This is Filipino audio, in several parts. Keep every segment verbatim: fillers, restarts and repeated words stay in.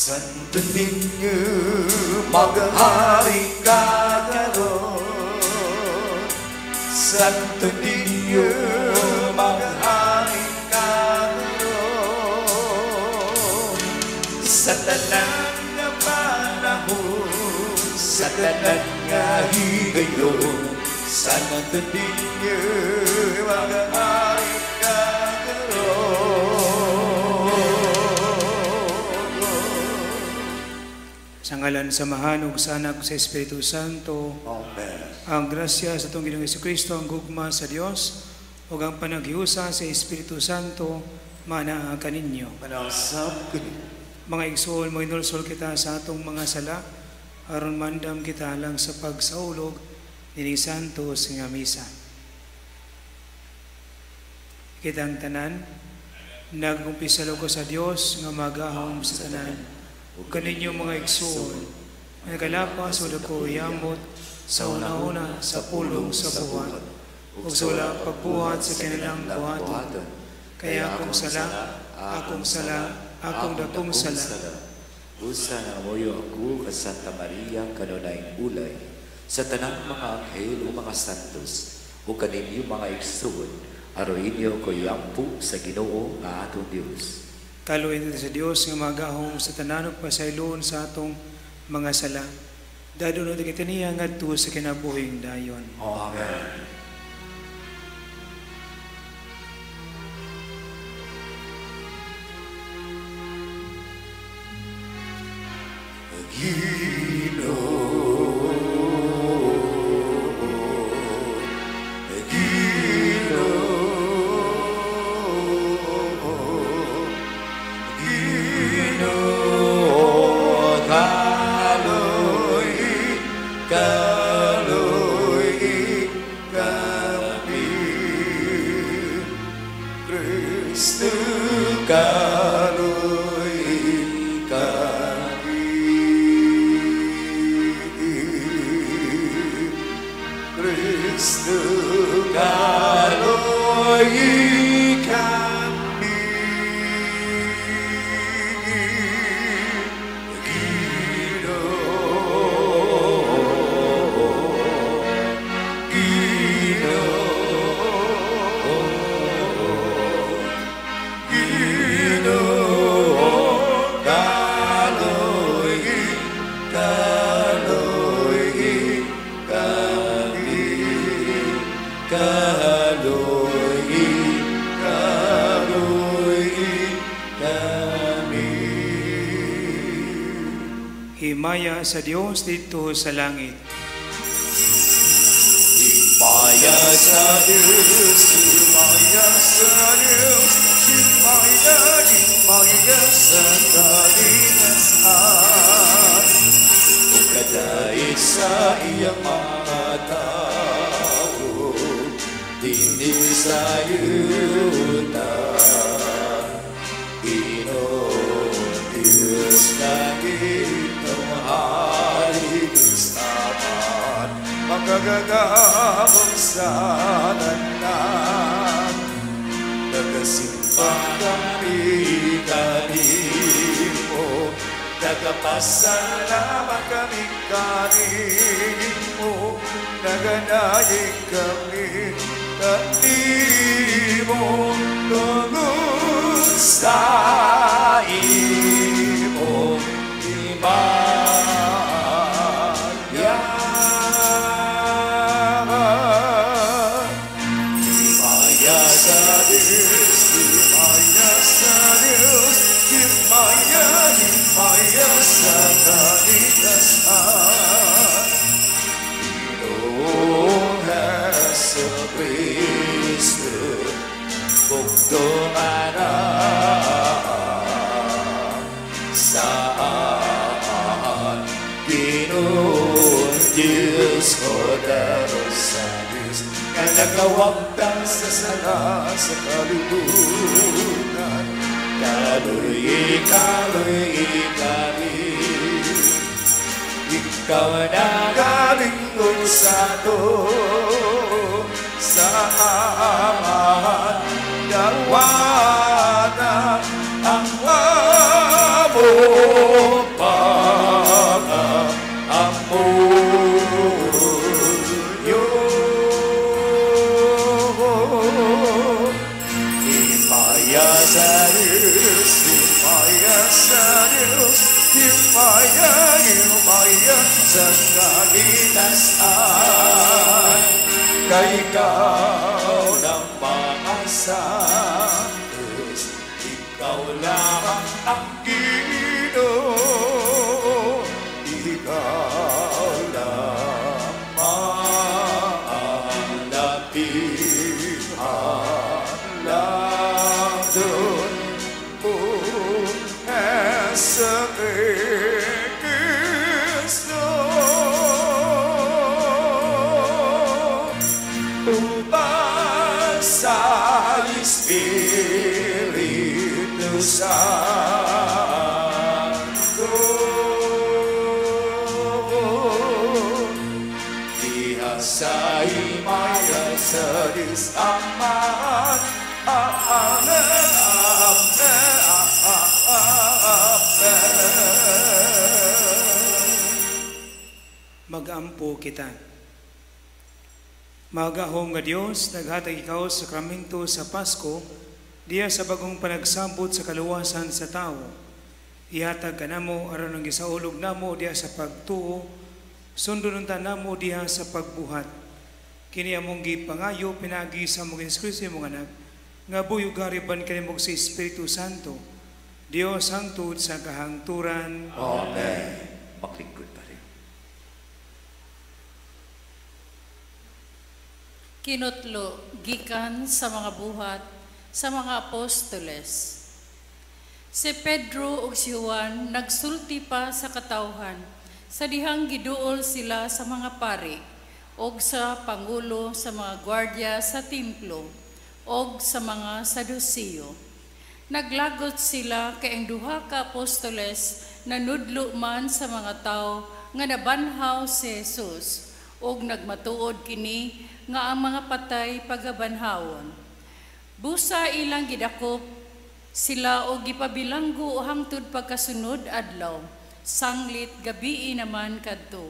Santo Niño, maghari ka karon. Santo Niño, maghari ka karon. Sa tanan nga panahon, sa tanan nga higayon, Santo Niño, maghari ka sa ngalan sa Mahanog, sa Anak, sa Espiritu Santo. Amen. Ang grasya sa itong Ginoong Jesucristo, ang gugma sa Dios, o ang panaghiusa sa Espiritu Santo, manaa kaninyo. Manasap kaninyo. Mga igsoon, mo inulsol kita sa atong mga sala, aron mandam kita lang sa pagsaulog, nining santos nga misa. Kitang tanan, nagumpisalo ko sa Dios, nga magahom sa tanan. Ug kaninyo mga igsoon, nagalapas o dako yamot sa una-una sa pulong sa buhat, ug sa wala pagbuhat sa kanilang buhaton. Kaya akong sala, akong sala, akong dakong sala. Usa na moyo ako ka Santa Maria kanunayng ulay, sa tanang mga anghel o mga santos, ug kaninyo mga igsoon, aron inyo ko yampo sa Ginoo nga atong Dios. Kaluin sa Dios nga magahom sa tanan ug pasayloon sa atong mga sala. Dadon na kita niya ngadto sa kinabuhing dayon. Amen. Ginoo, Himaya sa Dios dito sa langit. Himaya sa Dios, himaya sa Dios, himaya, himaya sa kalinasan. O kadait sa iyang mga tao, dinig sa yuta. Inoon Diyos langit, Hari Kristaman, magagagamang sa tanan. Nagasimpang kami kanimo, nagapasalamat kami kanimo, naganayig kami kanimo, tungod sa imo. Himaya, himaya sa Diyos, himaya sa Diyos, himaya, himaya sa kalikasan. Ginoong Jesucristo, bugtong anak sa Ginoong Diyos ko daros sa Diyos, nga nagawagtang sa sala sa kalibutan. Kaloy, kaloy, kaloy, ikaw na galingkod sa to, sa amahan, dalawa na ang amor. Diyos, himaya sa Diyos, himaya, himaya sa kaligtasan. Kay ikaw lang makasa, ikaw lamang ang Ginoo, ikaw lamang ang dapihan lang doon po sa Kristo. Ubang sa Espiritu Santo, diha sa himaya sa Diyos Ama't Amen, Amen, Amen. Mag-ampo kita. Magahom nga Dios, naghatag ikaw sa sakramento sa Pasko, diya sa bagong panagsambot sa kaluwasan sa tao. Ihatag ka namo aron ang gisaulog namo diya sa pagtuo, sundon ta namo diya sa pagbuhat. Kini among gipangayo pinagi sa among Kristo imong anak, nga buyugariban kanimong sa Espiritu Santo, Dios hangtod sa kahangturan. Amen. Maklingkod pa rin. Kinutlo, gikan sa mga buhat, sa mga apostoles. Si Pedro ug si Juan nagsulti pa sa katawhan, sa dihang giduol sila sa mga pari, og sa pangulo sa mga gwardya sa templo, og sa mga Saduceo. Naglagot sila kay ang duha ka apostoles na nudlo man sa mga tao nga nabanhaw si Jesus, og nagmatuod kini nga ang mga patay pagabanhawon. Busa ilang gidakop sila og gipabilanggo hangtod pagkasunod adlaw, sanglit gabii naman kadto.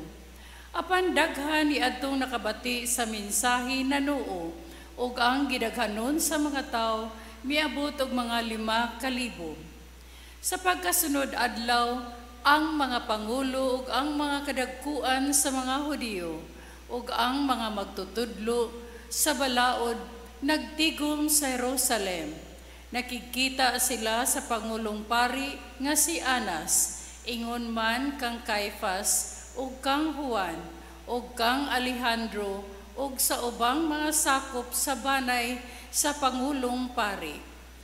Apan daghan ni adtong nakabati sa mensahe nanuo, og ang gidaghanon sa mga tao miabot og mga lima kalibo. Sa pagkasunod adlaw, ang mga pangulo ug ang mga kadagkuan sa mga Hudiyo ug ang mga magtutudlo sa balaod nagtigom sa Jerusalem. Nakikita sila sa Pangulong Pari nga si Anas, ingon man kang Caifas ug kang Juan ug kang Alejandro ug sa ubang mga sakop sa banay sa Pangulong Pari.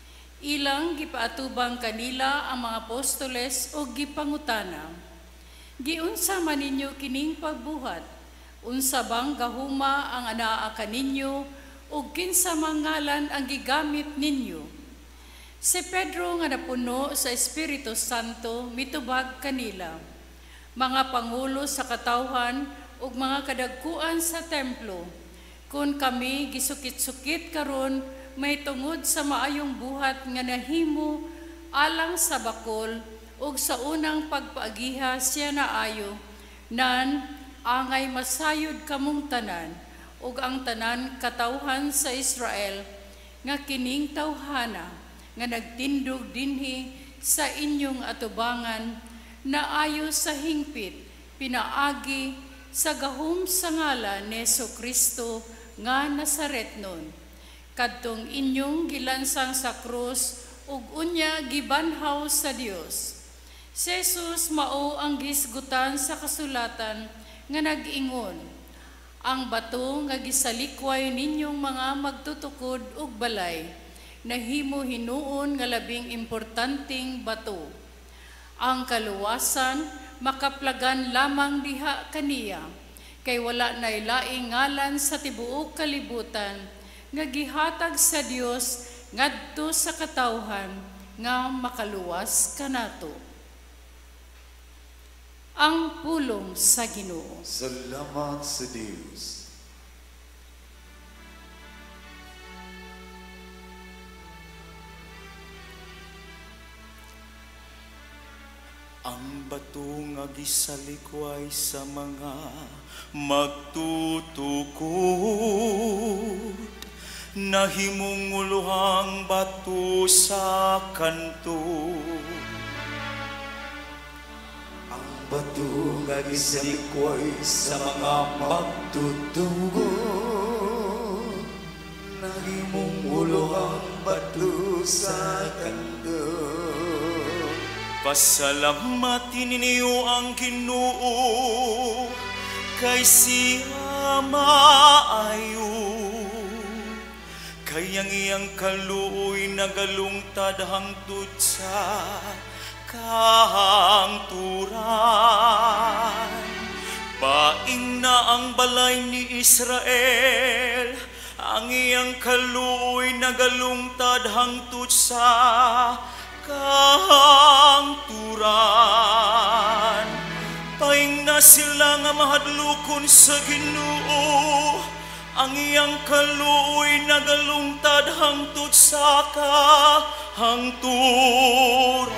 Ilang gipaatubang kanila ang mga apostoles ug gipangutana, giunsa man ninyo kining pagbuhat? Unsa bang gahuma ang anaa kaninyo ug kinsa mang ngalan ang gigamit ninyo? Si Pedro nga napuno sa Espiritu Santo mitubag kanila, mga pangulo sa katawhan ug mga kadagkuan sa templo, kung kami gisukit-sukit karon may tungod sa maayong buhat nga nahimo alang sa bakol ug sa unang pagpaagiha siya naayo, nan angay masayod kamong tanan ug ang tanan katawhan sa Israel nga kining tawhana nga nagtindog dinhi sa inyong atubangan na ayo sa hingpit pinaagi sa gahom sa ngalan ni Jesu-Kristo nga Nazaretnon, kadtong inyong gilansang sa krus ug unya gibanhaw sa Dios. Si Jesus mao ang gisgutan sa kasulatan nga nag-ingon, ang bato nga gisalikway ninyong mga magtutukod ug balay, nahimo hinuon nga labing importanteng bato. Ang kaluwasan makaplagan lamang diha kaniya, kay wala nay laing ngalan sa tibuok kalibutan nga gihatag sa Dios ngadto sa katawhan nga makaluwas kanato. Ang pulong sa Ginoo. Salamat sa Diyos. Ang bato nga gisalikway sa mga magtutukod, nahimong uluhang batu sa kanto. Ang batu nga gisalikway sa mga magtutugo, nahimong uluhang batu sa kanto. Pasalamatin ninyo ang Ginoo, kay siya maayo. Kayang iyang kaluoy nagalungtad hangtod sa kahangturan. Baing na ang balay ni Israel, ang iyang kaluoy nagalungtad hangtod sa kahangturan. Paing na sila nga mahadlukon sa Ginoo, ang iyang kaluoy nagalungtad hangtod sa kahangturan.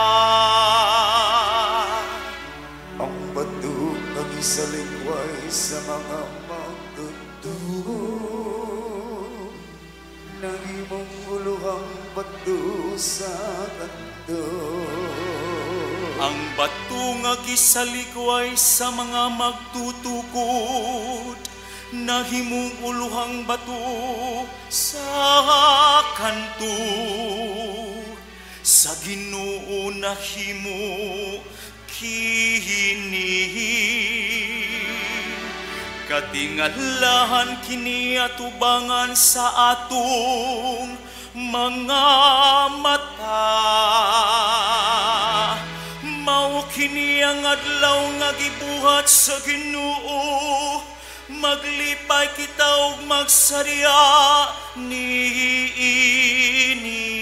Ang batu nga gisalikway sa mga magtutugo, nahimong uluhang batu sa kanto. Ang batu nga gisalikway sa mga magtutukod, nahimong uluhang batu sa kanto. Sa Ginoo nahimo kini, katingalahan kini atubangan sa atong mga mata. Mao kini ang adlaw nga gibuhat sa Ginoo, maglipay kita ug magsarya niini.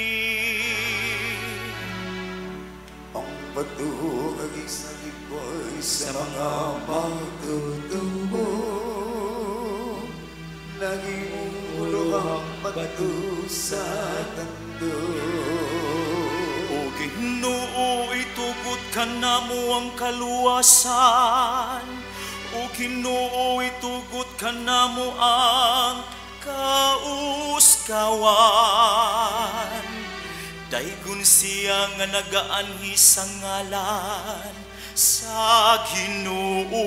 Ang batu nga gisalikway sa mga magtutugo, nahimong uluhang batu sa kanto. O Ginoo, itugot ka namo ang kaluwasan. O Ginoo, itugot ka namo ang kauskawan. Daygon siya nga nagaanhi sa ngalan sa Ginoo.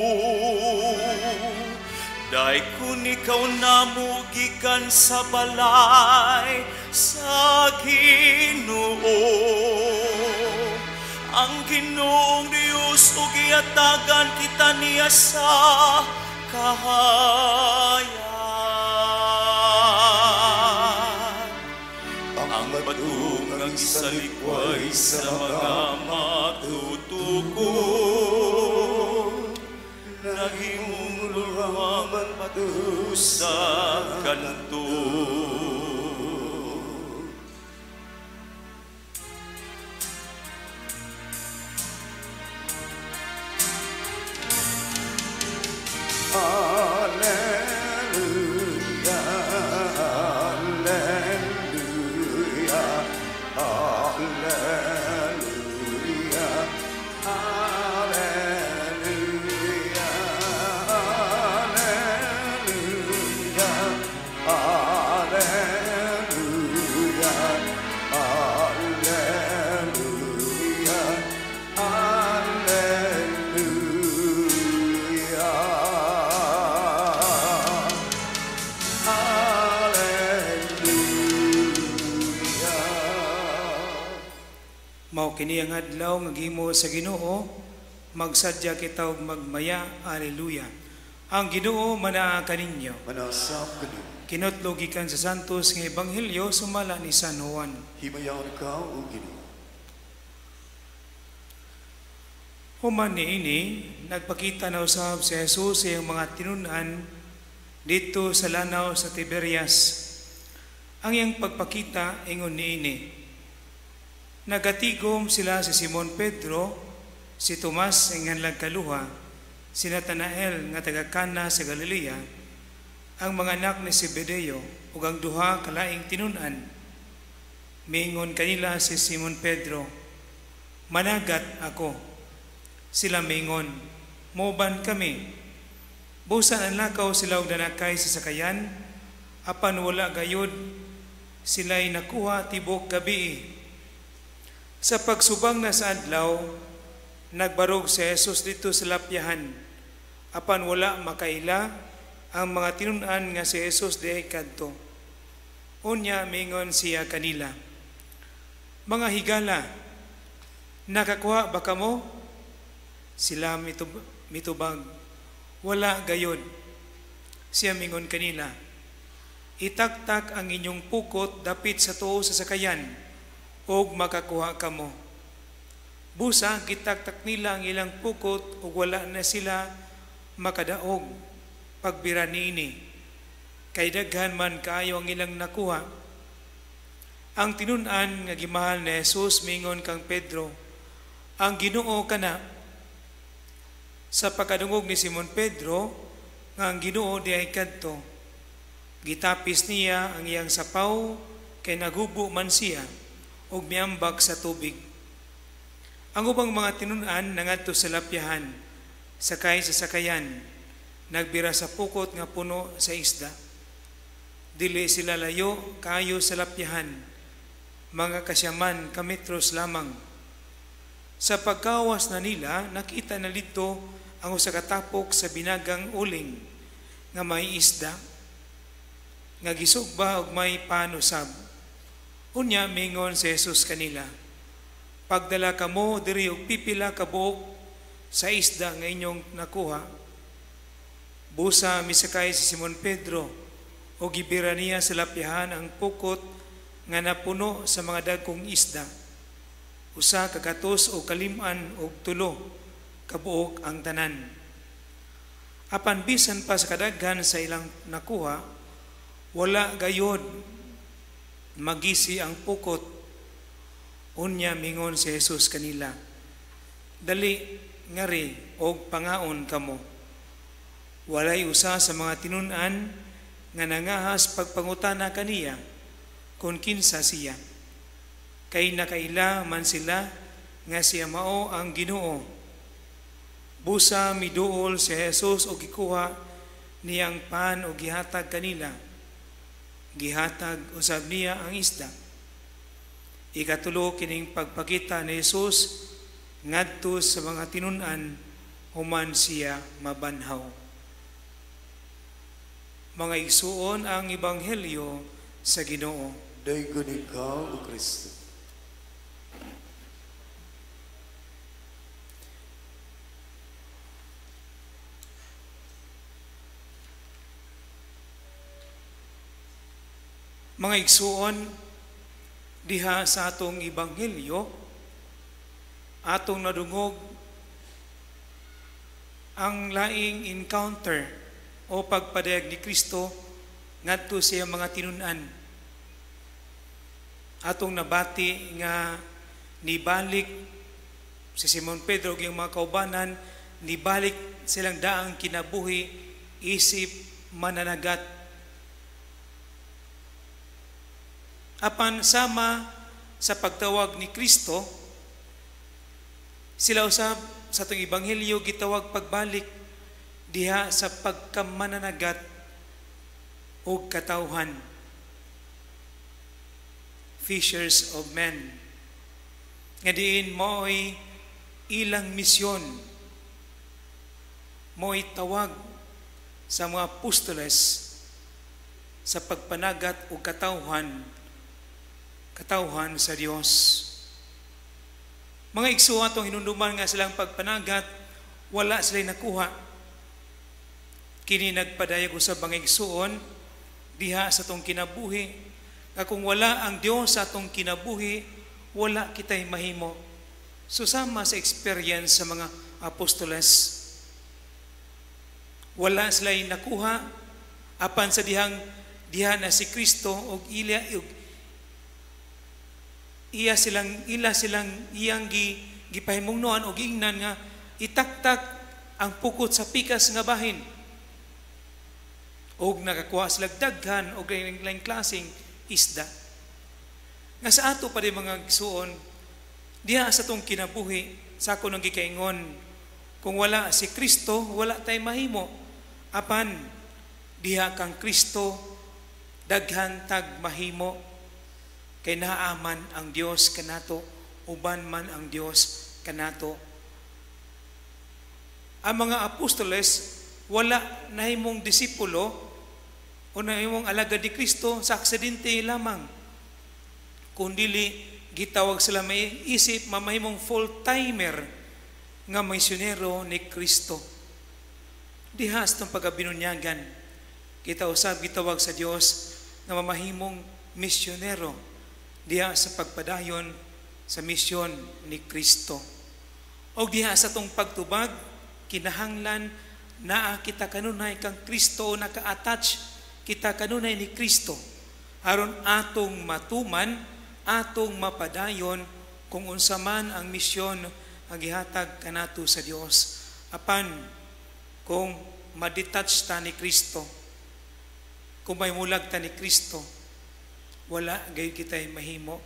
Daykon ikaw namo gikan sa balay sa Ginoo. Ang Ginoong Diyos ug giatagan kita niya sa kahayan. Ang batu nga gisalikway sa mga magtutuko, nahimong uluhang batu sa kanto. Alleluia, alleluia, alleluia, alleluia, alleluia, alleluia, alleluia, Mao kini ang adlaw nga gihimo sa Ginoo, magsadya kita og magmaya. Alleluia. Ang Ginoo manaa kaninyo. manasap kanimo. Kinutlo gikan sa santos nga ebanghelyo sumala ni San Juan. Himayaon ka o Ginoo. Human niini, nagpakita na usab si Jesus sa iyang mga tinun-an dito sa lanaw sa Tiberias. Ang iyang pagpakita ingon niini, nagatigom sila si Simon Pedro, si Tomas ang hanlag kaluha, si Natanael nga taga Cana sa Galilea, ang mga anak ni Zebedeo ug ang duha kalaing tinun-an. Mingon kanila si Simon Pedro, "Managat ako." Sila mingon, "Moban kami." Busan ang lakaw sila og nanakay sa sakayan, apan wala gayud sila'y nakuha tibok gabi. Sa pagsubang na sa adlaw, nagbarog si Jesus dito sa lapyahan, apan wala makaila ang mga tinunan nga si Jesus di ay kadto. Unya mingon siya kanila, mga higala, nakakuha ba kamo? Sila mitub mitubag, wala gayod. Siya mingon kanila, itaktak ang inyong pukot dapit sa tuo sa sakayan, og makakuha kamo. Busa, gitaktak nila ang ilang pukot, og wala na sila makadaog pagbira niini. Kay daghan man kaayo ang ilang nakuha. Ang tinunan nga gimahal ni Jesus mingon kang Pedro, ang Ginoo kana. Sa pagkadungog ni Simon Pedro, nga ang Ginoo di ay kadto, gitapis niya ang iyang sapaw, kay nagubo man siya, og miambak sa tubig. Ang ubang mga tinunan nangadto sa lapyahan, sakay sa sakayan, nagbira sa pukot nga puno sa isda. Dili sila layo kayo sa lapyahan, mga kasyaman kametros lamang. Sa pagkawas na nila, nakita na dito ang usa ka tapok sa binagang uling nga may isda, nga gisugba og may panusab. Unya mingon si Jesus kanila, pagdala kamo diri og pipila ka buok sa isda nga inyong nakuha. Busa misakay si Simon Pedro o gibira niya sa lapyahan ang pukot nga napuno sa mga dagkong isda. Usa ka gatos o kaliman o tulo kabuok ang tanan. Apan bisan pa sa kadaghan sa ilang nakuha, wala gayod magisi ang pukot. Unya mingon si Jesus kanila, dali ngari og pangaon kamo. Walay usa sa mga tinunan nga nangahas pagpangutana kaniya kung kinsa siya, kay nakaila man sila nga siya mao ang Ginoo. Busa miduol si Jesus o gikuha niyang pan o gihatag kanila. Gihatag usab niya ang isda. Ikatulo kining pagpakita ni Jesus ngadto sa mga tinunan human siya mabanhaw. Mga igsuon ang ebanghelyo sa Ginoo. Daygon ikaw, O Kristo. Mga igsuon, diha sa atong ebanghelyo, atong nadungog ang laing encounter o pagpadayag ni Kristo ngadto siya mga tinunan. Atong nabati nga nibalik si Simon Pedro ug yung mga kaubanan, nibalik silang daang kinabuhi, isip, mananagat. Apan sama sa pagtawag ni Kristo, sila usab sa itong ebanghelyo gitawag pagbalik diha sa pagkamananagat o katawhan. Fishers of men. Nga diin mo'y ilang misyon, mo'y tawag sa mga apostoles sa pagpanagat o katawhan katawhan sa Dios. Mga igsuon atong hinunduman nga silang pagpanagat, wala sila'y nakuha. Kini nagpadayag usab mga igsuon diha sa atong kinabuhi, nga kung wala ang Dios sa atong kinabuhi, wala kita'y mahimo. Susama sa experience sa mga apostoles, wala sila'y nakuha apan sa dihang diha na si Kristo og ila og iya silang ila silang iyang gi gipahimungnoan og giingnan nga itaktak ang pukot sa pikas nga bahin. Og nakakuha sila daghan og lain-lain klaseng isda. Nga sa ato pa di mga igsuon, diha sa tong kinabuhi, sa ako nang gikaingon, kung wala si Kristo, wala tay mahimo. Apan diha kang Kristo, daghan tag mahimo kay naaman ang Dios kanato, uban man ang Dios kanato. Ang mga apostoles wala nahimong disipulo o nahimong alagad ni Kristo sa aksidente lamang, kundili gitawag sila may isip mamahimong full-timer nga misyonero ni Kristo. Dihas itong pagkabinunyagan, kita usab gitawag sa Dios nga mamahimong misyonero diha sa pagpadayon sa misyon ni Kristo. O diha sa itong pagtubag, kinahanglan na kita kanunay kang Kristo, naka-attach kita kanunay ni Kristo aron atong matuman, atong mapadayon kung unsa man ang misyon ang gihatag kanato sa Dios. Apan kung madetach ta ni Kristo, kung may mulag ta ni Kristo, wala gayud kitay mahimo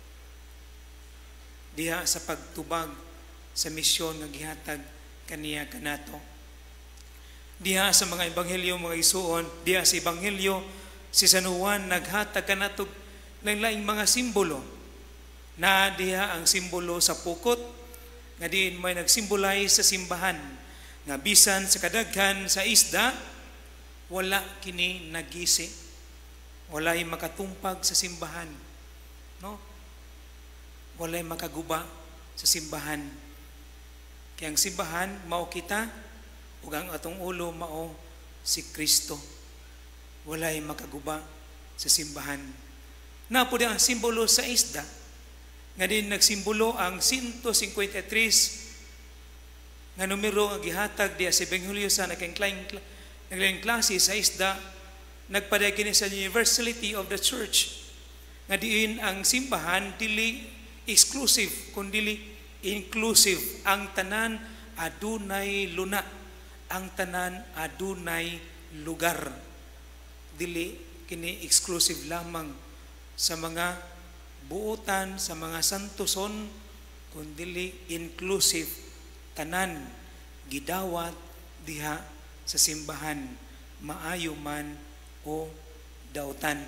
diha sa pagtubag sa misyon nga gihatag kaniya kanato. Diha sa mga ebanghelyo mga isuon, diha sa ebanghelyo si San Juan naghatag kanato lain-laing mga simbolo. Na diha ang simbolo sa pukot nga diin may nagsimbolize sa simbahan nga bisan sa kadaghan sa isda wala kini nagisi, walay makatumpag sa simbahan, no? Walay makaguba sa simbahan. Kaya ang simbahan mao kita ug ang atong ulo mao si Kristo. Walay makaguba sa simbahan. Napo ang simbolo sa isda nga din nagsimbolo ang one hundred fifty-three nga numero nga gihatag diya sa Ebanghelyo sa naglaing klase sa isda, nagpaday kini sa universality of the church nga diin ang simbahan dili exclusive kundi inclusive. Ang tanan adunay luna, ang tanan adunay lugar, dili kini exclusive lamang sa mga buotan, sa mga santuson, kundi inclusive, tanan gidawat diha sa simbahan, maayo man o dautan.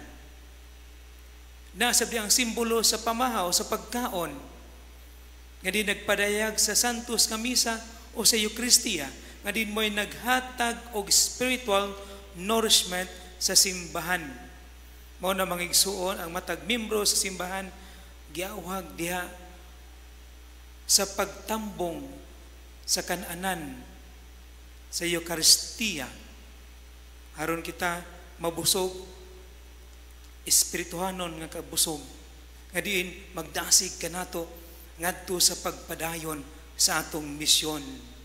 Nasa di ang simbolo sa pamahaw, sa pagkaon, nga di nagpadayag sa Santos nga misa o sa Eucharistia, nga din mo'y naghatag og spiritual nourishment sa simbahan. Mao na mga igsuon ang matag membro sa simbahan giawhag diha sa pagtambong sa kananan sa Eucharistia aron kita mabusog espirituhanon nga kabusog nga diin magdasig kanato ngadto sa pagpadayon sa atong misyon.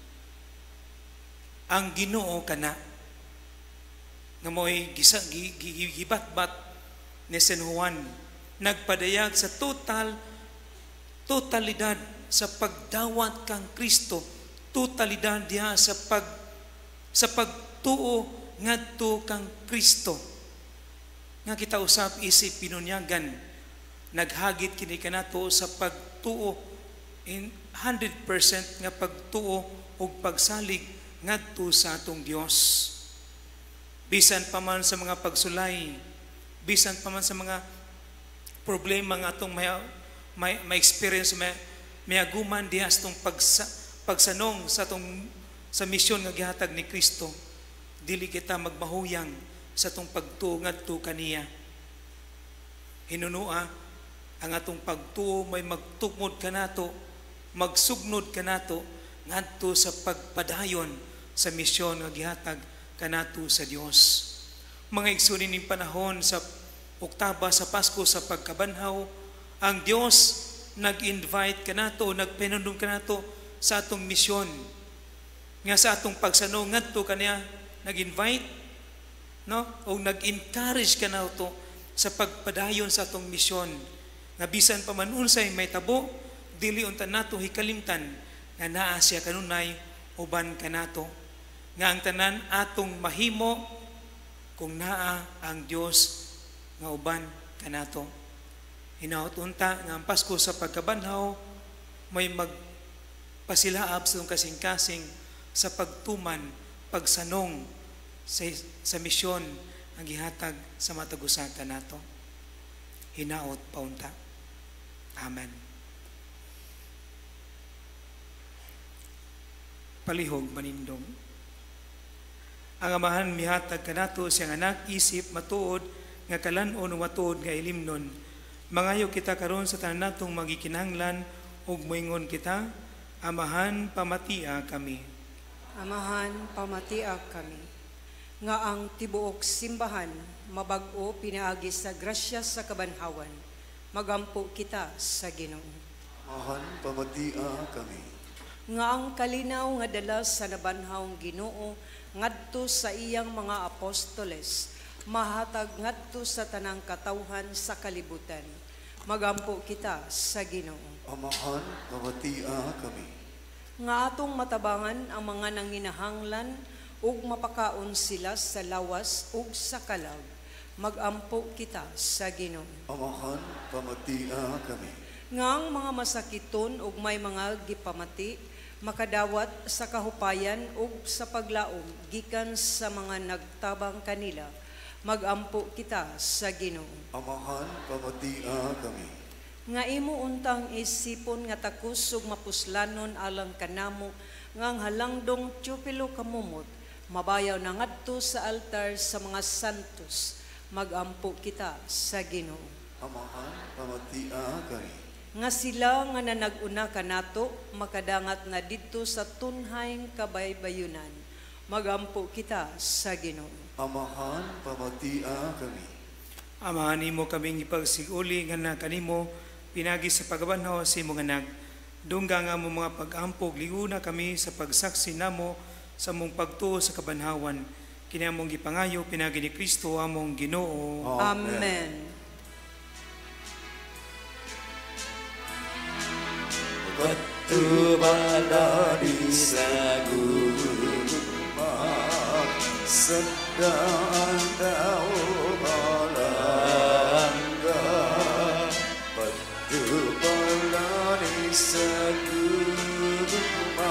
Ang Ginoo kana nga mo'y gibatbat ni San Juan nagpadayag sa total totalidad sa pagdawat kang Kristo, totalidad diha sa pag sa pagtuo ngadto kang Kristo. Nga kita usab isip pinunyagan, naghagit kini kanato sa pagtuo in one hundred percent nga pagtuo ug pagsalig ngadto sa atong Dios. Bisan pa man sa mga pagsulay, bisan pa man sa mga problema nga atong may may, may experience may, may aguman diha sa atong pagsa, pagsanong sa atong sa misyon nga gihatag ni Kristo, dili kita magmahuyang sa atong pagtuo ngadto kaniya. Hinunua ang atong pagtuo may magtukmod kanato, magsugnod kanato ngadto sa pagpadayon sa misyon nga gihatag kanato sa Dios. Mga igsunin ning panahon sa Oktaba sa Pasko sa pagkabanhaw, ang Dios nag-invite kanato, nagpinundong kanato sa atong misyon. Nga sa atong pagsanong ngadto kaniya nag-invite, no? O nag-encourage kanato sa pagpadayon sa atong misyon. Nga bisan pa man unsay may tabo, dili unta nato hikalimtan nga naa siya kanunay uban kanato. Nga ang tanan atong mahimo kung naa ang Dios nga uban kanato. Hinaut unta nga ang Pasko sa pagkabanhaw may magpasilaab sa kasing-kasing sa pagtuman, pagsanong sa, sa misyon ang gihatag sa matagusan kanato. Hinaot paunta. Amen. Palihog manindong. Ang amahan mihatag kanato siyang anak isip matuod nga kalan-on o matuod nga ilimnon. Mangayo kita karon sa tanan natong magikinahanglan ug moingon kita, amahan pamatia kami. Amahan pamatia kami. Nga ang tibuok simbahan mabag-o pinaagi sa grasya sa kabanhawan. Magampo kita sa Ginoo. Amahan pamatia kami. Nga ang kalinaw nga dala sa nabanhawng Ginoo ngadto sa iyang mga apostoles, mahatag ngadto sa tanang katawhan sa kalibutan. Magampo kita sa Ginoo. Amahan pamatia kami. Nga atong matabangan ang mga nanginahanglan ug mapakaon sila sa lawas ug sa kalag. Magampo kita sa Ginoo. Amahan pamatia kami. Nga ang mga masakiton ug may mga gipamati makadawat sa kahupayan ug sa paglaom gikan sa mga nagtabang kanila. Magampo kita sa Ginoo. Amahan pamatia kami. Nga imo untang isipon nga takus ug mapuslanon alang kanamo ngang halangdong tiyupilo kamumot mabayaw na ngadto sa altar sa mga santos. Magampo kita sa Ginoo. Amahan pamatia kami. Nga sila nga nanag-una kanato makadangat na didto sa tunhayng kabaybayunan. Magampo kita sa Ginoo. Amahan pamatia kami. Amahan nimo kaming ipagsiguli nga na kanimo pinagi sa pagbanhaw sa imong anak. Dungga nga mo mga pag-ampog liuna kami sa pagsaksi namo sa mong pagtuo sa kabanhawan. Kini among gipangayo pinagi ni Kristo among Ginoo. Amen. Pagtubalani sa guma, Sandaan tao malangga. Pagtubalani sa guma,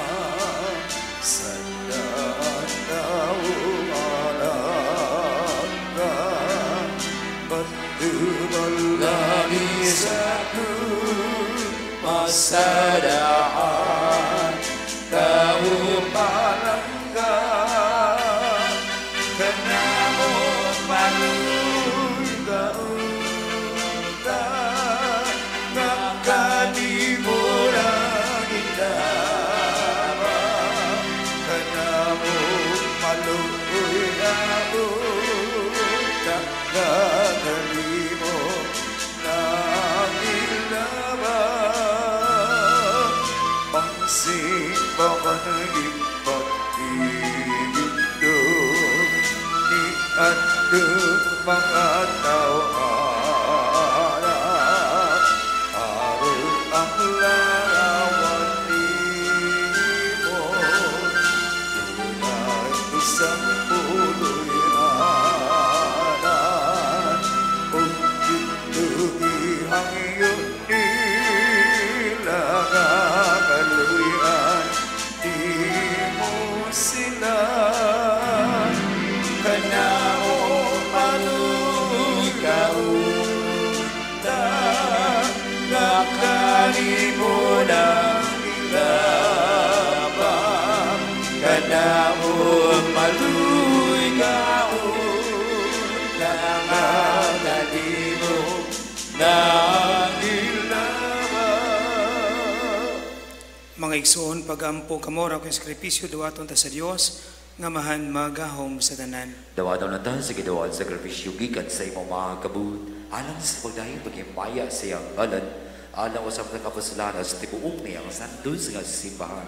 Sandaan tao malangga. Pagtubalani sa masadaan kau palangga kenamo maluy kauta ngakani murang indaba kenamo maluy kauta ngakani mo sing pakanagipag igindo ni adong mga tawanan araw ang larawan nimo tunay isang puloy anan ug dito ihangyon nila kaluyan di mo sila kanao malugaw nakani mo ng ilabang kanao malugaw nakani mo ng Mga igsoon, pag-ampo kamora kung sakripisyo dawaton ta sa Dios nga mahan magahom sa tanan. Dawaton na ta sa gidawat sakripisyo gikan sa imong mga kabut, alang sa pagdahing paghimpaya sa iyang ngalan, alang usap na kapasalanan sa tibuong niyang santos nga simbahan.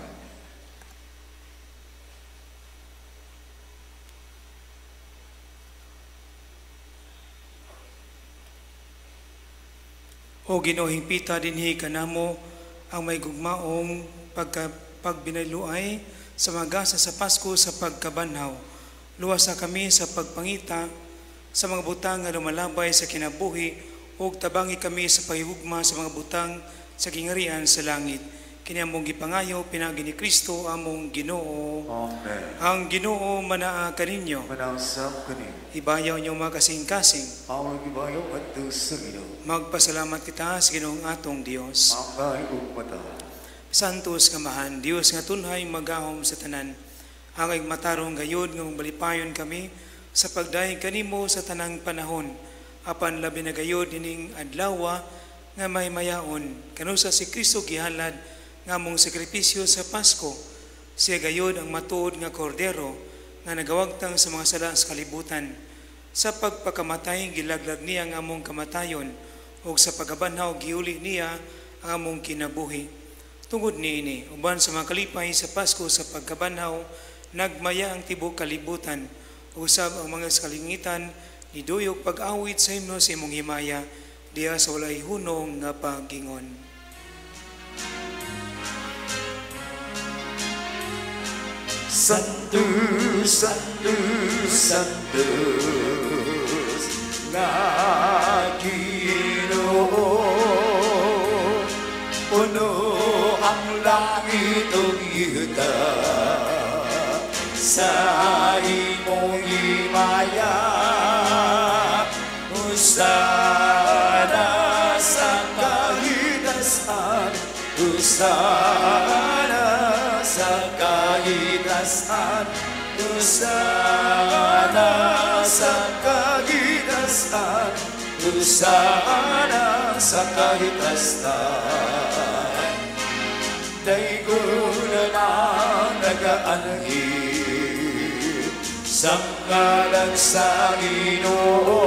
O Ginoo hingpita dinhi kanamo ang may gugmaong pagka pagbinayluay sa magasa sa Pasko sa pagkabanhaw. Luwasa kami sa pagpangita sa mga butang nga lumalabay sa kinabuhi ug tabangi kami sa pahigugma sa mga butang sa gingarian sa langit. kini among gipangayo pinagi ni Kristo among Ginoo. Amen. Ang Ginoo manaa kaninyo. Manasam kani. Ibayaw niyo mga kasing-kasing. Awang ibayo at sa Ginoo. Magpasalamat kita sa Ginoong atong Dios. Angay ug mata. Santos nga mahan, Dios nga tunhay magahom sa tanan. Angay matarong gayod nga balipayon kami sa pagdayeg kanimo sa tanang panahon. Apan labi na gayod ining adlaw nga may mayaon. Kanusa si Kristo gihalad nga mong sakripisyo sa Pasko. Siya gayod ang matuod nga kordero nga nagawagtang sa mga sala sa kalibutan. Sa pagpakamatay gilaglag niya ang among kamatayon ug sa pagabanhaw giuli niya ang among kinabuhi. Tungod niini uban sa mga kalipay sa Pasko sa pagkabanhaw nagmaya ang tibok kalibutan. Usab ang mga kalingitan niduyog pag-awit sa himno sa imong himaya diya sa walay hunong nga pagingon. Santos, Santos, Santos, nga Ginoo, puno ang langit ug yuta sa imong himaya, usana sa kahitasan, usana sa kahitasan, usana sa kahitasan, usana sa kahitasan. Daiguna na nagaanhid sa ngalan sa Ginoo,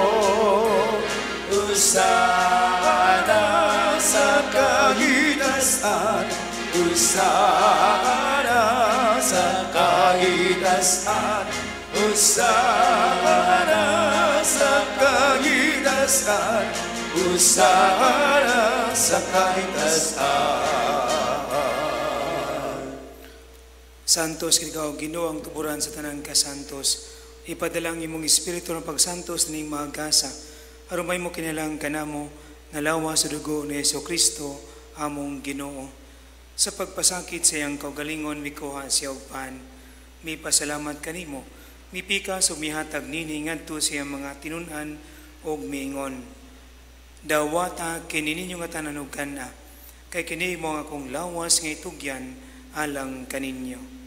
usana sa kahitasan, usana sa kahitasan, usana sa kahitasan, usana sa kahitasan. Santos kitaw Ginoo ang tuburan sa tanang kasantos. Ipadalang imong espiritu ng pagsantos ning maagasa. Aron may mo kinalang kanamo nalawa sa dugo ni Jesucristo among Ginoo. Sa pagpasakit sa iyang kaugalingon mikuha siya og pan. Mi pasalamat kanimo. Mipikas ug mihatag nini ngadto sa iyang mga tinun-an og miingon. Dawata kini ninyo nga tanan og kana. Kay kini mo nga akong lawas nga itugyan alang kaninyo.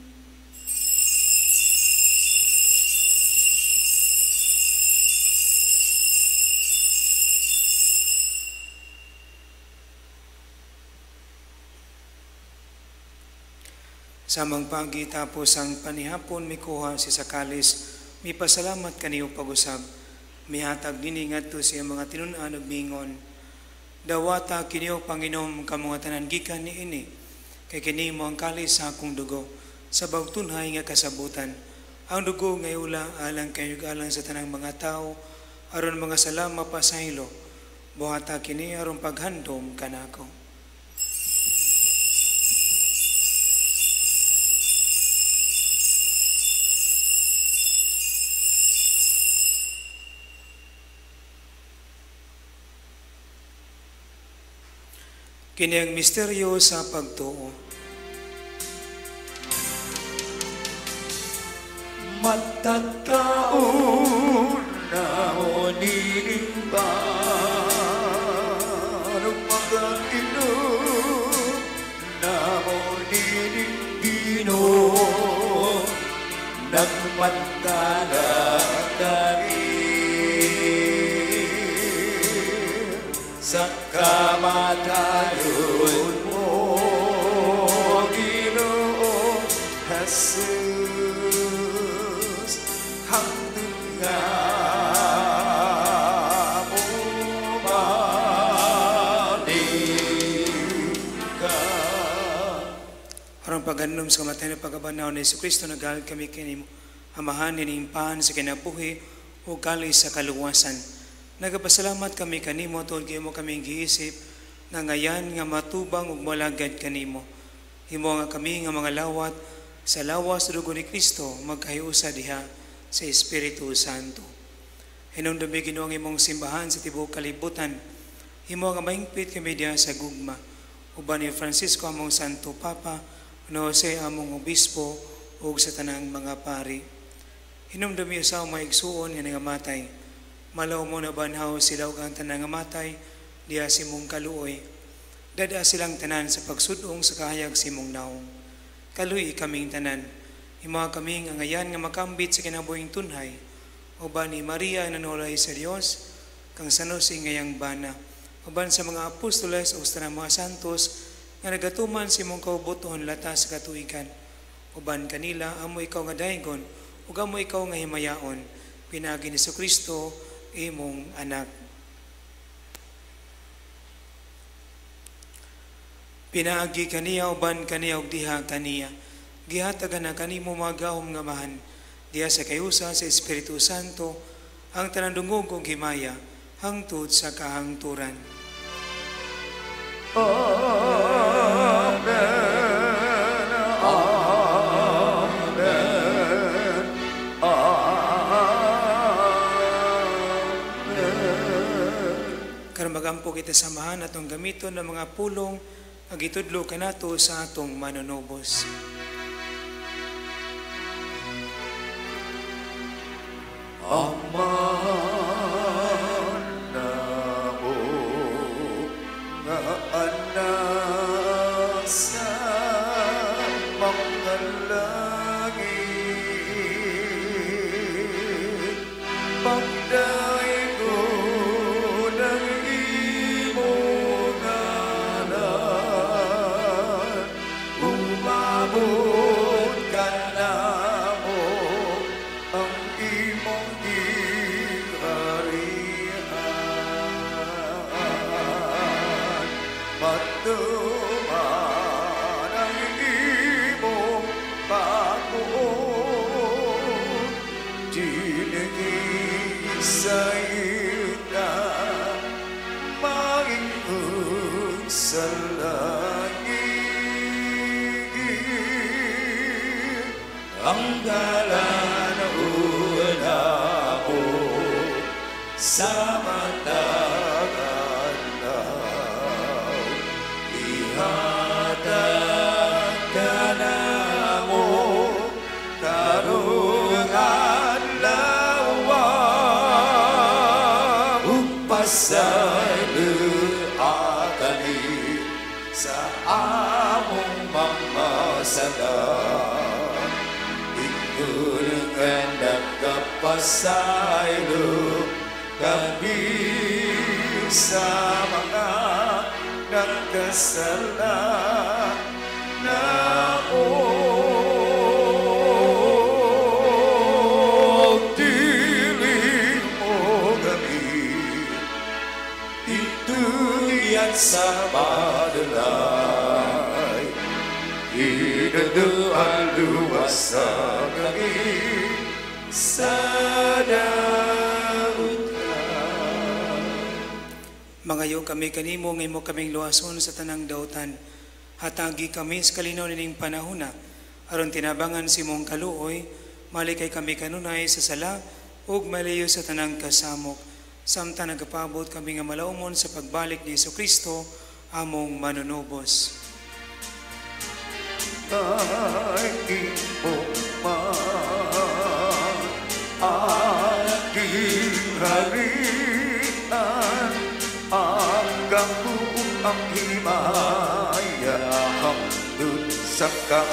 Samang pagi tapos ang panihapon mikuha si Sakalis, mi pasalamat kaniyo pag-usab. Mihatag nini ngadto siya mga tinun-an ug mingon. Dawata kiniyo Panginom ka mga tanan gikan niini. Kay kini mo ang kalis sa akong dugo sa bagtunhay nga kasabutan. Ang dugo nga ula alang kayug alang sa tanang mga tao aron mga sala mapasaylo. Buhata kini aron paghandom kanako. Kini ang misteryo sa pagtuo. Matatkaon na o nilimba ng mga inom na o nilimbino nagmantala kami sa kamatayon mo, Ginoo Jesus, hanggang nga bumalik ka. Aron pag-anom sa kamatayon ng pagkabanaw ni Jesucristo, nagahal kami kinimo, amahan ninimpan sa kinabuhi o kalis sa kaluwasan. Nagapasalamat kami kanimo tungod kay mo kaming giisip na ngayan nga matubang ug malagad kanimo. Himo nga kami nga mga lawat sa lawas sa dugo ni Kristo magkahiusa diha sa Espiritu Santo. Hinumdumi Ginoo ang imong simbahan sa tibuok kalibutan. Himo nga maingpit kami diha sa gugma uban ni Francisco among Santo Papa, no Jose among obispo, ug sa tanang mga pari. Hinumdumi sa mga igsuon nga nangamatay. Malaw mo na banhaw sila ug ang tanang ngamatay, diya si mong kaluoy. Dada silang tanan sa pagsudong sa kahayag si mong naong. Kaluy kaming tanan. Hima kaming angayan nga makambit sa kinabuhing tunhay. Uban ni Maria nanulay sa Dios, kang sanos ingayang bana. Uban sa mga apostoles o sa mga santos, nga nagatuman si mong kaubuton lata sa katuigan. Uban kanila, amo ikaw nga daygon, ug amo ikaw nga himayaon, pinagi ni Kristo, imong anak. Pinaagi kaniya, uban kaniya, ug diha kaniya. Gihatagan na kanimo magahom nga mahan, diya sa kayusa sa Espiritu Santo, ang tanandungog ug himaya, hangtod sa kahangturan. Amen. Amen. Amen. Karon magampo kita samahan atong gamiton ng mga pulong agitudlo kanato sa atong manunubos. Ama na mo nga anak sa mga langit, pagdayo ng imong ngalan, umabot ka na mo ang imong iharian, matuman ang imong pagbuot, dinigin sa ina, Panginoon sa langit, ang galan una mo sa matagal law, ihatag ka na mo karungan lawa, upasay akali sa among mamasalan, ingulungan nagkapasaylo kami sa mga nagkasala na o dili mo kami ituyan sa padalay, idaduan luwas sa kami sa daot ka. Mangayo kami kanimo nga imo kaming luwason sa tanang dautan. Hatagi kami sa kalinaw nining panahona, aron tinabangan si mong kaluoy, malikay kami kanunay sa sala, ug malayo sa tanang kasamok. Samtang nagapabot kami nga malaumon sa pagbalik ni Kristo, among manunubos. Ay imong man aking harian, ang gahong ang himaya, hangtod sa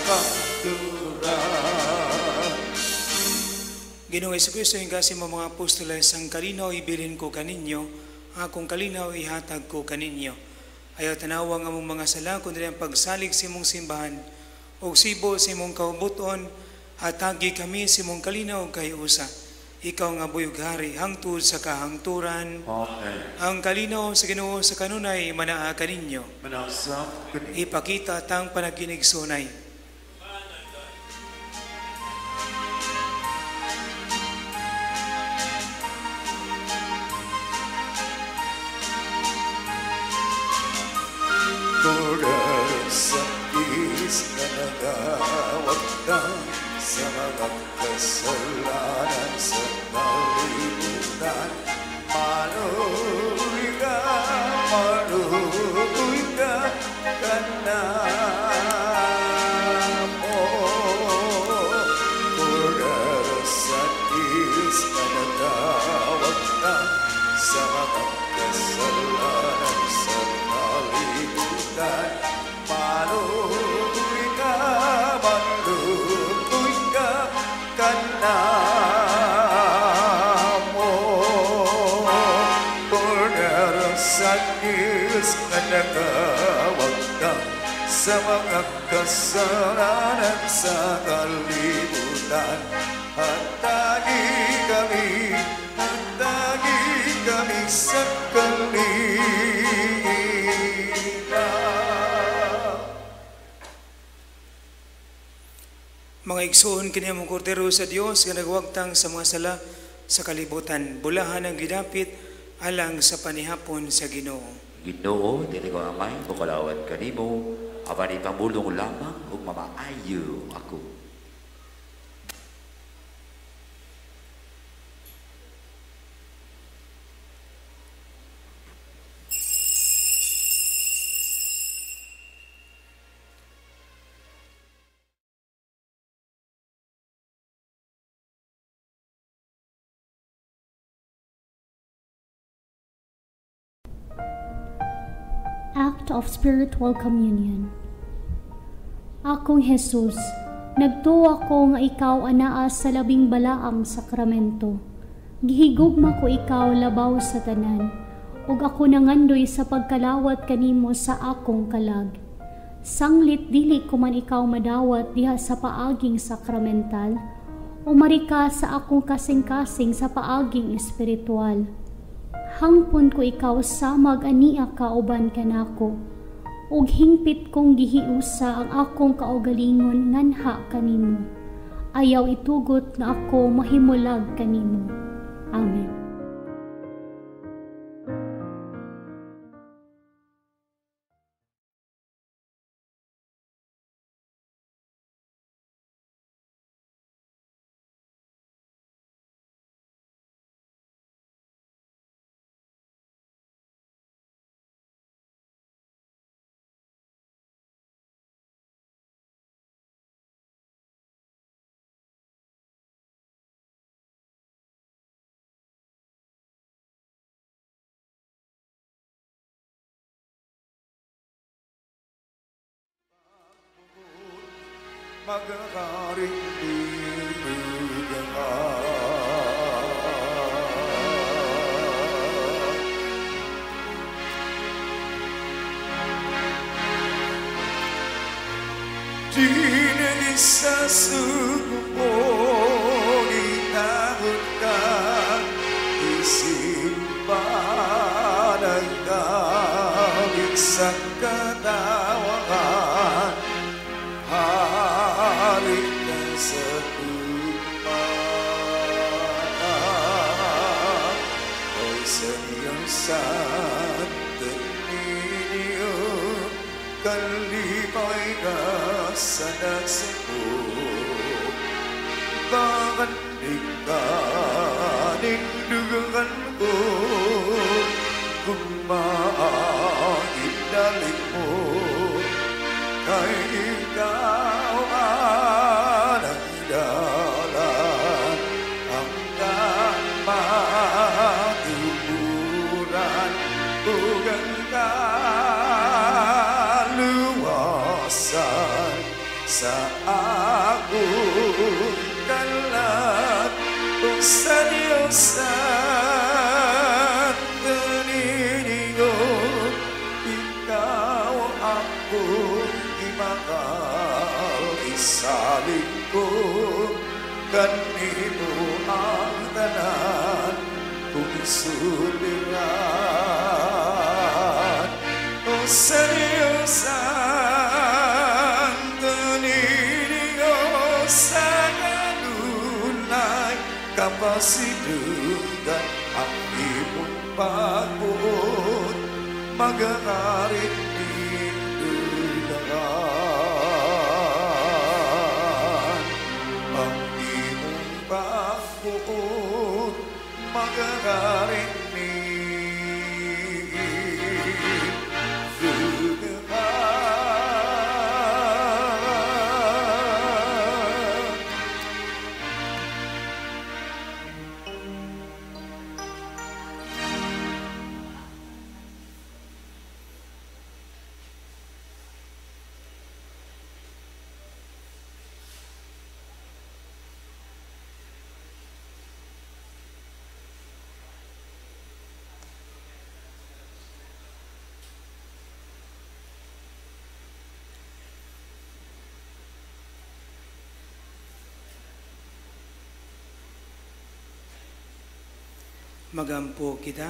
kahangturan. Ginoong Jesucristo, yung kasi mo mga apostoles, ang kalinaw ibilin ko kaninyo, akong kalinaw ihatag ko kaninyo. Ayaw tanawang among mga sala, kundi ang pagsalig sa imong simbahan, o sibo sa imong kaubuton, hatagi kami sa imong kalinaw kay usa. Ikaw nga buyog hari, hangtod sa kahangturan. Amen. Ang kalinaw sa Ginoo sa kanunay, manaa kaninyo. Manasap kaninyo. Ipakita tang panaginig sunay. Turas sa kis na nagawag ka sa mga kasalanan sa nalimutan. Maluwi ka, maluwi ka, sa mga kasalanan sa kalibutan. Hatagi kami, hatagi kami sa kalibutan. Mga igsoon kini among kordero sa Dios nga nagwagtang sa mga sala sa kalibutan, bulahan ang gidapit alang sa panihapon sa Ginoo. Ginoo, dili ko amay, bukalawan kanimo, apan ipamulong lamang ug mamaayo ako. Act of Spiritual Communion. Akong Jesus, nagtuo ako nga ikaw anaa sa labing balaang sakramento. Gihigugma ko ikaw labaw sa tanan, ug ako nangandoy sa pagkalawat kanimo sa akong kalag. Sanglit dili ko man ikaw madawat diha sa paaging sakramental, umari ka sa akong kasing-kasing sa paaging espiritual. Hangpon ko ikaw samag ania kauban kanako, ug hingpit kong gihiusa ang akong kaugalingon nganha kanimo. Ayaw itugot nga ako mahimulag kanimo. Amen. Magagaring inugawa. Dinili sa sugo mo, itahod ka, isimpan ang gamit sa katawakan. Halik ka sa tumaan, o'y sa niyang santo ninyo, kalipay ka sa nagsapok. Bakit ikanin dugangan ko, kung maingdalik mo, kay ikaw ang dalan ang kamatuburan ug ang kaluwasan sa akong kalat o sa Diyosan kaninigo. Ikaw ako makal isalig ko, kanimo ang tanan kung isuliran. O sa Diyosan kaninigo sa kanunay kapasidugan ang imong pagbuot, magagarit ang imong pagbuot, magagaring ni Magampo kita.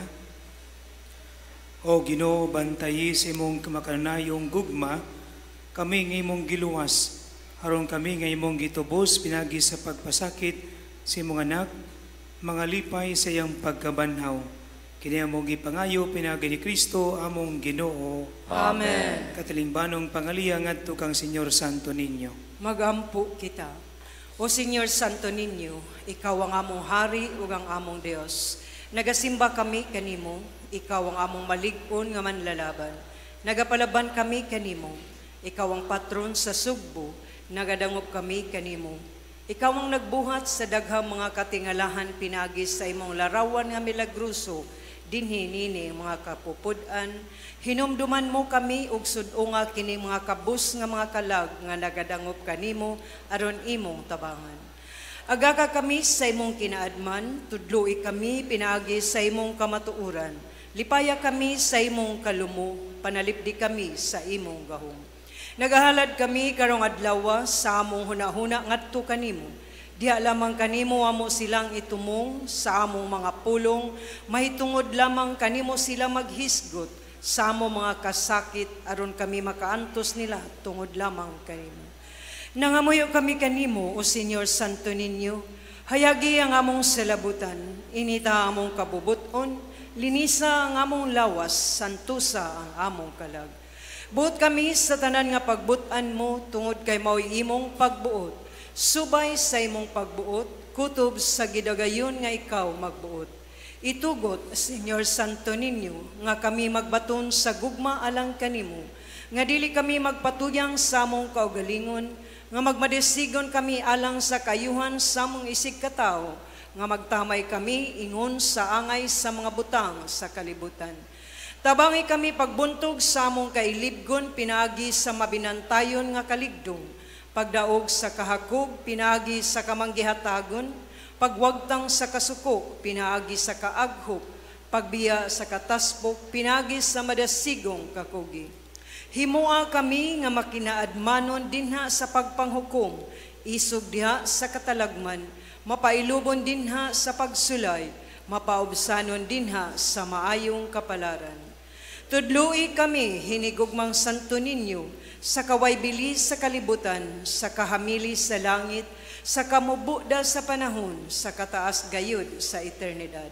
O Ginoo, bantayi sa imong kamakanayong gugma, kami ng imong giluwas, aron kami ng imong gitubos pinagi sa pagpasakit sa imong anak, mga lipay sa iyang pagkabanhaw. Kini among gipangayo pinagi ni Kristo among Ginoo. Amen. Katilingbanong pangaliya ngadto kang Senyor Santo Niño. Magampo kita. O Senyor Santo Niño, ikaw ang among hari ug ang among Dios. Nagasimba kami kanimo, ikaw ang among malig-on nga manlalaban. Nagapalaban kami kanimo, ikaw ang patron sa sugbo, nagadangop kami kanimo. Ikaw ang nagbuhat sa daghang mga katingalahan pinagi sa imong larawan nga milagruso, dinhi nini mga kapupudan, hinumduman mo kami og sudunga kini mga kabus nga mga kalag nga nagadangop kanimo aron imong tabangan. Aga ka kami sa imong kinaadman, tudloi kami pinaagi sa imong kamatuuran. Lipaya kami sa imong kalumo, panalipdi kami sa imong gahom. Nagahalad kami karong adlaw sa among hunahuna ngadto kanimo. Diha lamang kanimo amo silang itumong sa among mga pulong, mahitungod lamang kanimo sila maghisgot sa among mga kasakit aron kami makaantos nila tungod lamang kanimo. Nangamuyo kami kanimo, o Senyor Santo Niño, hayagi ang among salabutan, inita among kabubuton, linisa ang among lawas, santusa ang among kalag. Buot kami sa tanan nga pagbutan mo tungod kay mao'y imong pagbuot. Subay sa imong pagbuot, kutob sa gidagayon nga ikaw magbuot. Itugot, Senyor Santo Niño, nga kami magbaton sa gugma alang kanimo, nga dili kami magpatuyang sa among kaugalingon, nga magmadesigon kami alang sa kayuhan sa among isig katao, nga magtamay kami ingon sa angay sa mga butang sa kalibutan. Tabangi kami pagbuntog sa among kailibgon pinagi sa mabinantayon nga kaligdong, pagdaog sa kahakog pinagi sa kamanggihatagon, pagwagtang sa kasuko pinagi sa kaaghop, pagbiya sa kataspok pinagi sa madasigong kakugi. Himua kami nga makinaadmanon dinha sa pagpanghukom, isog diha sa katalagman, mapailubon dinha sa pagsulay, mapaubsanon dinha sa maayong kapalaran. Tudloi kami hinigugmang Santo Niño, sa kaway bilis sa kalibutan, sa kahamili sa langit, sa kamubuda sa panahon, sa kataas gayud sa eternidad.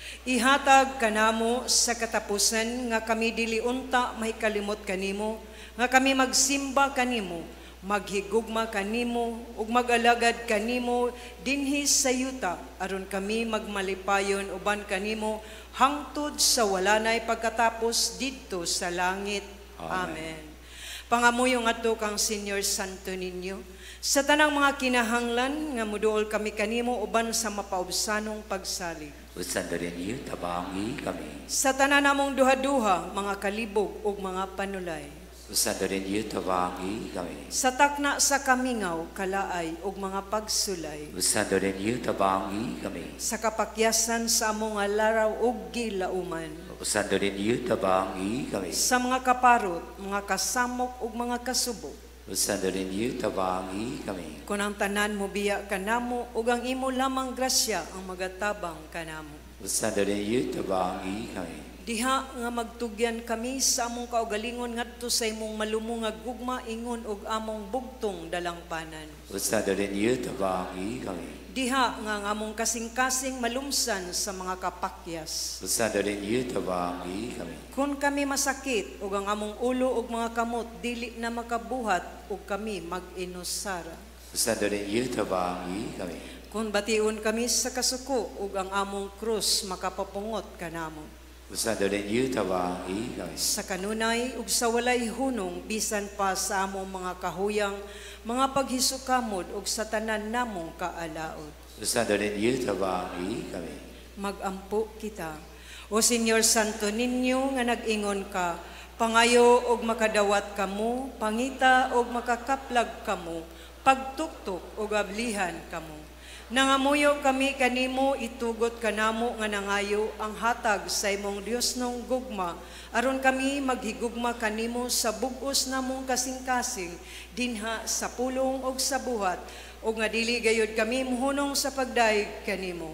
Ihatag kanamo sa katapusan nga kami dili unta may kalimot kanimo, nga kami magsimba kanimo, maghigugma kanimo ug magalagad kanimo dinhi sa yuta aron kami magmalipayon uban kanimo hangtod sa wala nay pagkatapos didto sa langit. Amen. Amen. Pangamuyo ngadto kang Senyor Santo Niño, sa tanang mga kinahanglan nga muduol kami kanimo uban sa mapaubsanong pagsalig. Usando rin iyo, tabangi kami. Sa tanan namong duha-duha, mga kalibog ug mga panulay. Usando rin iyo, tabangi kami. Sa takna sa kamingaw, kalaay ug mga pagsulay. Usando rin iyo, tabangi kami. Sa kapakyasan sa among nga laraw ug gilauman. Usando rin iyo, tabangi kami. Sa mga kaparot, mga kasamok ug mga kasubok. Usando rin iyo, tabangi kami. Kung ang tanan mo biya kanamo ug ang imo lamang grasya ang magatabang kanamo. Usando rin iyo, tabangi kami. Diha nga magtugyan kami sa among kaugalingon ngadto sa imong malumong nga gugma ingon og among bugtong dalangpanan. Usando rin iyo, tabangi kami. Diha nga ang among kasing-kasing malumsan sa mga kapakyas. Usando rin iyo, tabangi kami. Kung kami masakit ug ang among ulo ug mga kamot dili na makabuhat ug kami mag-inusara. Usando rin iyo, tabangi kami. Kung bation kami sa kasuko ug ang among krus makapapungot kanamo. Usando rin iyo, tabangi kami. Sa kanunay ug sa walay hunong bisan pa sa among mga kahuyang mga paghisukkamod ug sa tanan namong kaalaot. Usando rin iyo, tabangi kami. Magampo kita. O Senyor Santo Niño nga nag-ingon ka, pangayo og makadawat kamo, pangita og makakaplag kamo, pagtuktok og ablihan kamo. Nangamuyo kami kanimo, itugot kanamo nga nangayo ang hatag sa imong Dios nung gugma, aron kami maghigugma kanimo sa bug-os namong kasing-kasing, dinha sa pulong og sa buhat, o nga dili gayud kami muhunong sa pagdaig kanimo.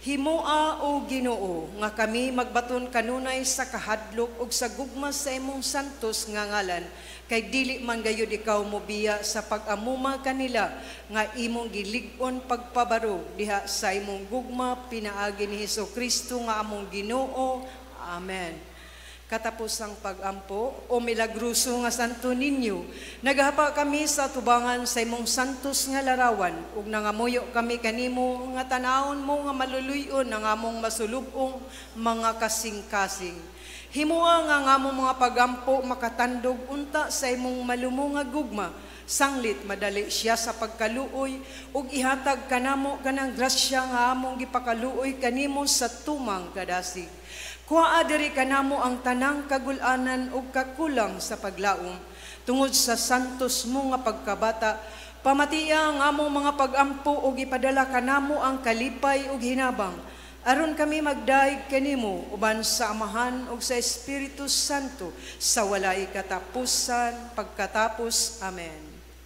Himoa o Ginoo nga kami magbaton kanunay sa kahadlok ug sa gugma sa imong santos nga ngalan, kay dili man gayud ikaw mobiya sa pag-amuma kanila nga imong gilig-on pagpabaro diha sa imong gugma pinaagi ni Hesukristo nga among Ginoo. Amen. Katapos ang pag-ampo o milagruso nga santo ninyo, naghapa kami sa tubangan sa imong santos nga larawan ug nangamuyo kami kanimo nga tanawon mo nga maluluyon ang among masulubong mga kasing-kasing. Himoa nga nga among mga pag-ampo makatandog unta sa imong malumo nga gugma, sanglit madali siya sa pagkaluoy ug ihatag kanamo kanang grasya nga among gipakaluoy kanimo sa tumang kadasig. Kuha diri kanamo ang tanang kagulanan ug kakulang sa paglaom tungod sa santos mo nga pagkabata. Pamatiya nga among mga pag-ampo ug ipadala kanamo ang kalipay ug hinabang aron kami magdaig kanimo uban sa Amahan ug sa Espiritu Santo sa walay katapusan pagkatapos. Amen.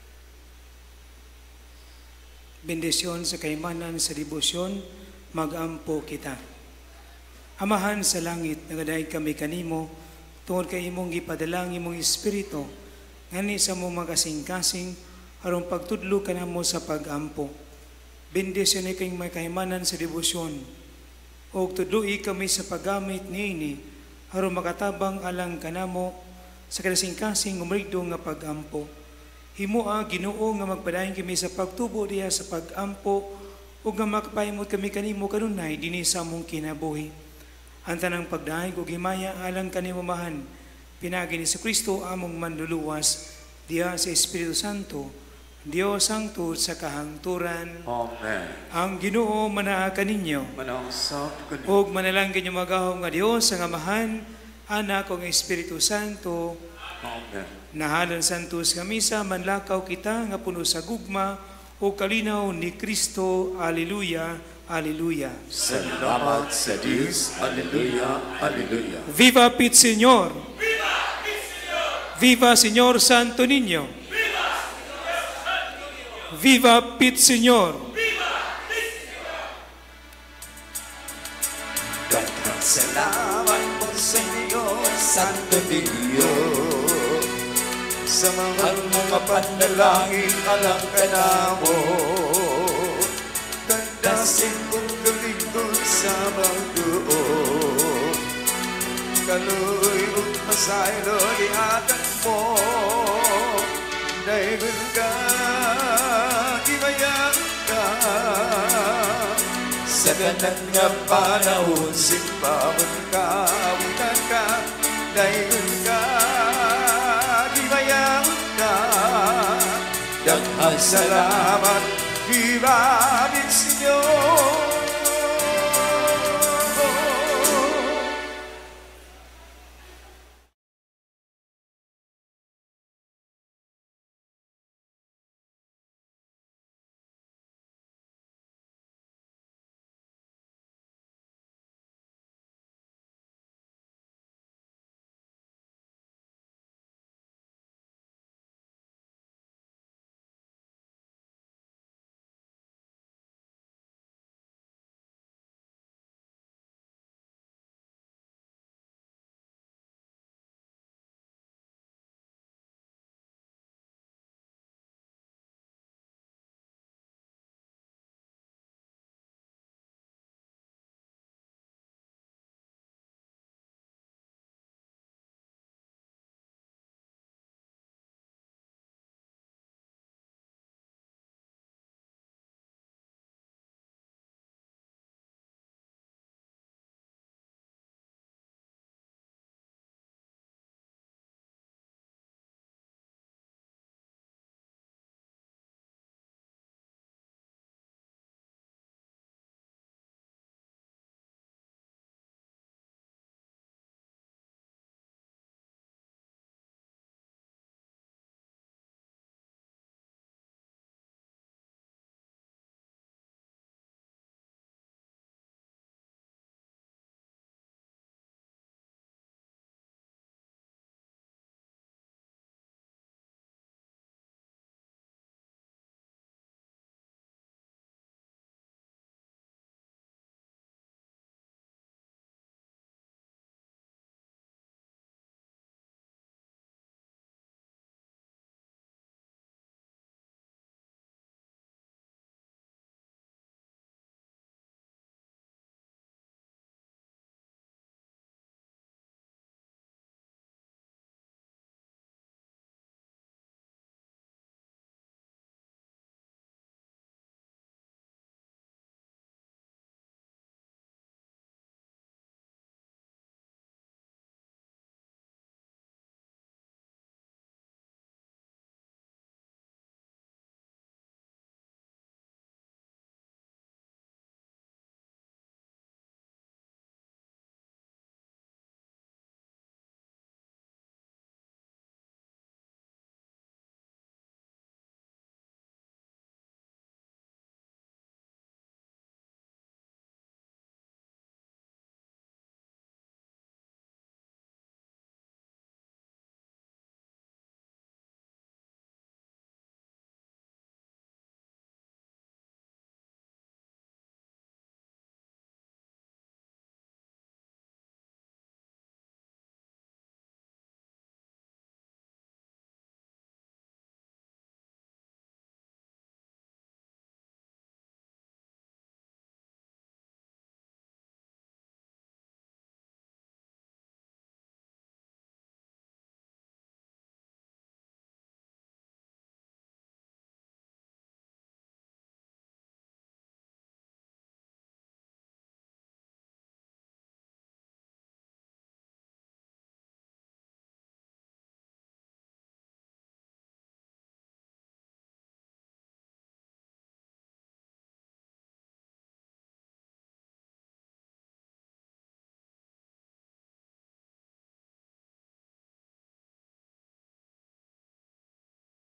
Bendisyon sa kaimanan sa debosyon, mag-ampo kita. Amahan sa langit, nagadaig kami kanimo, tungod kay imong gipadalang imong Espiritu, ngani sa mong makasing-kasing, aron pagtudlo ka namo sa pag-ampo. Bendisyon ay kayong may kaimanan sa debosyon, o tudloi kami sa paggamit niini, aron makatabang alang kanamo sa kasing-kasing umrigdo nga pag-ampo. Himoa, Ginoo, nga magpadayon kami sa pagtubo diha sa pag-ampo, o nga makapahimot kami kanimo kanunay dinhi sa among kinabuhi. Ang tanang pagdaig o himaya alang kanimumahan, pinagi ni Kristo among manluluwas, diya sa Espiritu Santo, Diyos ang tuod sa kahangturan. Amen. Ang Ginoo manaa kaninyo. Manausap ka niyo. Og manalangin niyo magahom nga Diyos ang Amahan, Anak ug Espiritu Santo. Amen. Nahalan santos nga misa, manlakaw kita nga puno sa gugma o kalinaw ni Kristo. Alleluia. Alleluia. Salamat sa Diyos. Alleluia. Alleluia. Viva Pit Señor. Viva Pit Señor. Viva Señor Santo Niño. Viva Señor Santo Niño. Viva Pit Señor. Viva Pit Señor. Daghang salamat po sa inyo, Santo Niño, sa mga mga panalangin alam ka namo. Kandasin kong kalingkod sa magdoon, kaluoy ug masaylo ihatag mo. Dahil ka, ibayang ka, sa ganang nga panahon, simbahan ka, awitan ka. Dahil ka, ibayang ka, daghang salamat, Viva, Viva.